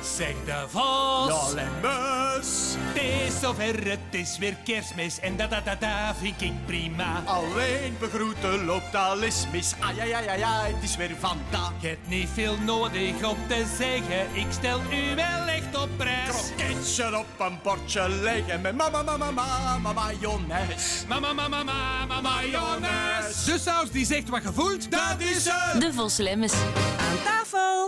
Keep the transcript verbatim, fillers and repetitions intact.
Zeg de vos. Ja, lemmes. Het is zover, het is weer kerstmis en dat, dat, dat, dat vind ik prima. Alleen begroeten loopt al eens mis. Ai, ai, ai, ai, ai, het is weer vandaag. Je hebt niet veel nodig om te zeggen, ik stel u wel echt op prijs. Kroketje op een bordje leggen met mama, mama, mama, mayonaise. Mama, mama, mama, mayonaise. De saus die zegt wat je voelt, dat is het. De Vos Lemmes. Aan tafel.